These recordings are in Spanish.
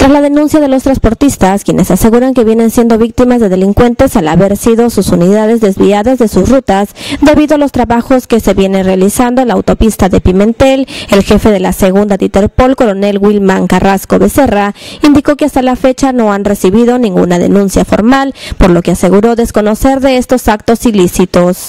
Tras la denuncia de los transportistas, quienes aseguran que vienen siendo víctimas de delincuentes al haber sido sus unidades desviadas de sus rutas debido a los trabajos que se vienen realizando en la autopista de Pimentel, el jefe de la segunda de Interpol, coronel Wilman Carrasco Becerra, indicó que hasta la fecha no han recibido ninguna denuncia formal, por lo que aseguró desconocer de estos actos ilícitos,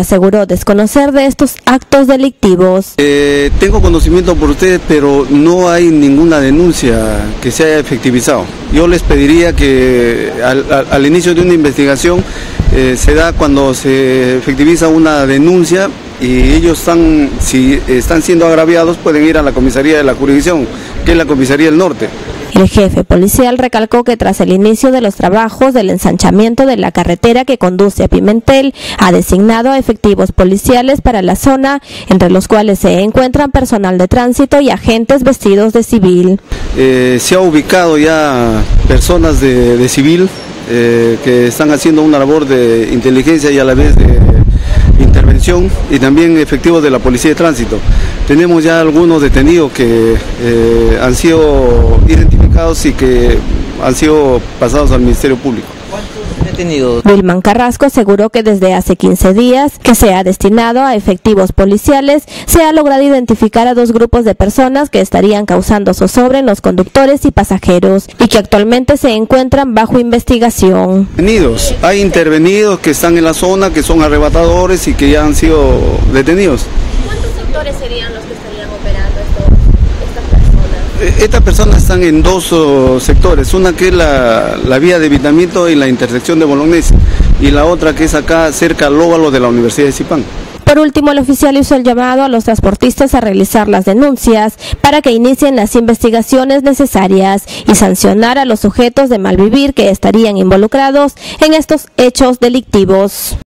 delictivos. Tengo conocimiento por ustedes, pero no hay ninguna denuncia que se haya efectivizado. Yo les pediría que al inicio de una investigación se da cuando se efectiviza una denuncia y ellos si están siendo agraviados, pueden ir a la comisaría de la jurisdicción, que es la comisaría del norte. El jefe policial recalcó que tras el inicio de los trabajos del ensanchamiento de la carretera que conduce a Pimentel, ha designado a efectivos policiales para la zona, entre los cuales se encuentran personal de tránsito y agentes vestidos de civil. Se ha ubicado ya personas de civil que están haciendo una labor de inteligencia y a la vez de intervención, y también efectivos de la policía de tránsito. Tenemos ya algunos detenidos que han sido identificados y que han sido pasados al Ministerio Público. ¿Cuántos detenidos? Wilman Carrasco aseguró que desde hace 15 días que se ha destinado a efectivos policiales, se ha logrado identificar a 2 grupos de personas que estarían causando zozobra en los conductores y pasajeros y que actualmente se encuentran bajo investigación. Hay intervenidos que están en la zona, que son arrebatadores y que ya han sido detenidos. ¿Cuántos sectores serían los que estarían operando estas personas? Estas personas están en 2 sectores, una que es la vía de evitamiento y la intersección de Bolognesi, y la otra que es acá cerca al óvalo de la Universidad de Zipán. Por último, el oficial hizo el llamado a los transportistas a realizar las denuncias para que inicien las investigaciones necesarias y sancionar a los sujetos de malvivir que estarían involucrados en estos hechos delictivos.